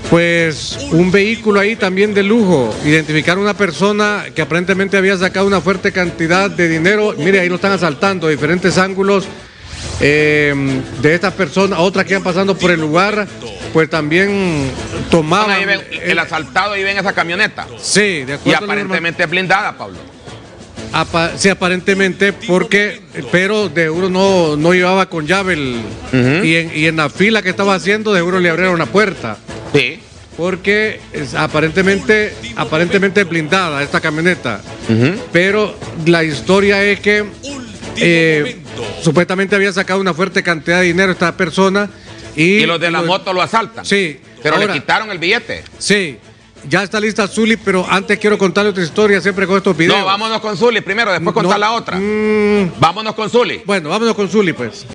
pues un vehículo ahí también de lujo. Identificaron una persona que aparentemente había sacado una fuerte cantidad de dinero. Mire, ahí lo están asaltando, diferentes ángulos de estas personas. Otras que iban pasando por el lugar, pues también tomaban. El asaltado iba en esa camioneta. Sí, de acuerdo. Y aparentemente es blindada, Pablo. Sí, aparentemente, pero de seguro no llevaba con llave y en la fila que estaba haciendo, de seguro le abrieron la puerta. Sí. Porque aparentemente es blindada esta camioneta. Pero la historia es que supuestamente había sacado una fuerte cantidad de dinero esta persona. Y los de la moto lo asaltan. Sí. Pero ahora, le quitaron el billete. Sí. Ya está lista Zuli, pero antes quiero contarle otra historia siempre con estos videos. No, vámonos con Zuli primero, después contar la otra. Vámonos con Zuli. Bueno, vámonos con Zuli, pues.